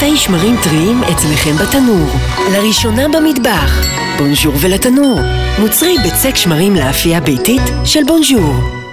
מבצעי שמרים טריים אצלכם בתנור. לראשונה במטבח. בונז'ור ולתנור. מוצרי בצק שמרים לאפייה ביתית של בונז'ור.